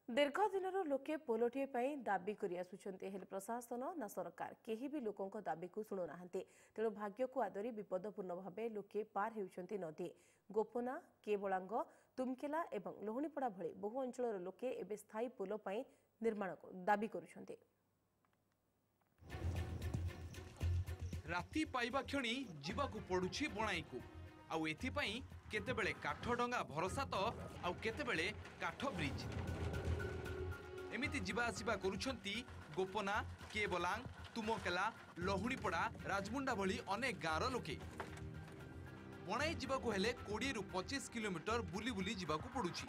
दीर्घ दिन लोके पोलटीए दाबी कर प्रशासन ना सरकार केही भी लोकों दाबी को शुणुना तेणु भाग्य को आदरी विपदपूर्ण भाव लोके पार होती नदी गोपना केबलांग तुमकेला और लोहणीपड़ा भली बहु अंचल लोके एवं स्थायी पोल निर्माण दाबी करुछन्ते। राति पाइबा क्षणी जीवाकू पड़ुछि बणाई को आउ एथिपाई केतेबेले काठ डंगा भरोसा तो आउ केतेबेले काठ ब्रिज एमिति जीवा आसिबा करुछंती गोपना केबलांग तुमकेला लहुणीपड़ा राजमुंडा भली अनेक गाँवर लोके बणाई जीवाकू हेले 20 रु 25 किलोमीटर बुली बुली जीवाकू पड़ुछि।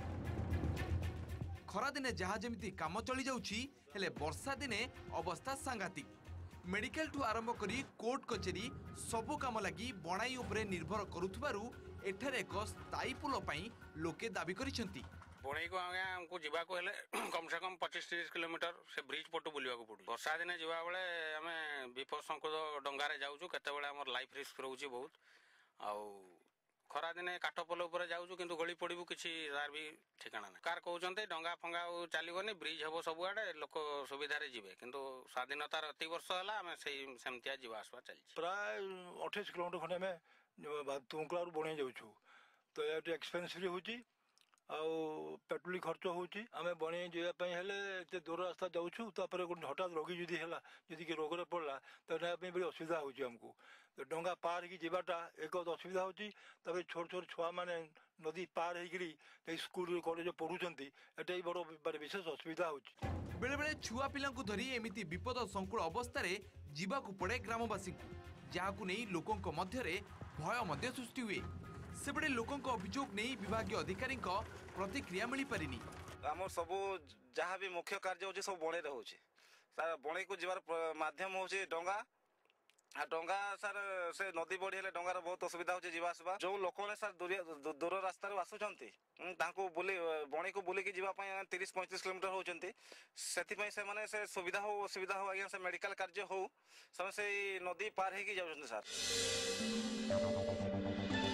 खरा दिने जहा जेमिति काम चली जाउछि हेले वर्षा दिने अवस्था सांघातिक मेडिकल ठू आरंभ करी कोर्ट कचेरी सबु काम लगी बणाई उपरे निर्भर करुथबारु एठारे एक स्थायी पुल पई लोके दाबी करिसेंती। बणाई को आगे हमको जीवा को हेले कम से कम 25-30 किलोमीटर से ब्रिज पटू बुलिया को पड़ू। वर्षा दिने जीवा बेले आमे विपद संकुल डंगारे जाउछु केतेबेले हमर लाइफ रिस्क रहउछि बहुत आउ खरा दिने काठ पोल ऊपर जाउछु किंतु गली पड़िबु किछि तार भी ठिकाना नै। कार कहउचंते डंगा फंगा चालिबनी ब्रिज हबो सब आडे लोक सुविधा रे जिवे किंतु स्वाधीनतार अति वर्ष हला हमें सेही सेमतिया जीवा आसवा चलछि। प्राय 28 किलोमीटर खने में तुमकलारू बणे जाउछु तो एटी एक्सपेंसिव होची आउ पेट्रोल खर्च होची आमे बणे जिया पई हेले एते दूर रास्ता जाउछु तापर हठात रोगी जदी हेला जदी कि रोग रे पड़ला त ना पे बड़ी असुविधा होची हमको तो डंगा पार की जीवाटा एक असुविधा होची तबे छोट छोट छुआ माने नदी पार हेगिरी ते स्कूल कॉलेज पढुचंती एटाई बड़ विशेष असुविधा होची। बेले बेले छुआ पिलांकु धरी एमिति विपद संकुल अवस्था रे जीवाकू पड़े ग्रामवासी को जाहाकू नै लोकंक मध्यरे भय मध्य सृष्टि हुए से बड़े लोकों अभियोग नहीं विभागीय अधिकारी प्रतिक्रिया मिल पारिनी। आम सब जहाँ भी मुख्य कार्य हो सब बणे होची सार बणे को जीवार माध्यम होची डंगा डंगा सार से नदी बढ़ी हेले डंगार बहुत असुविधा होची जीवा आसवा जो लोक ने सार दूर रास्ता रे आसुचंती तांको बुली बणे को बुली की जीवा पय 30-35 किलोमीटर होचंती सेति पय से माने से सुविधा हो असुविधा हो आज्ञा से मेडिकल कार्य हो समय से नदी पार हे की जाउचंती सार।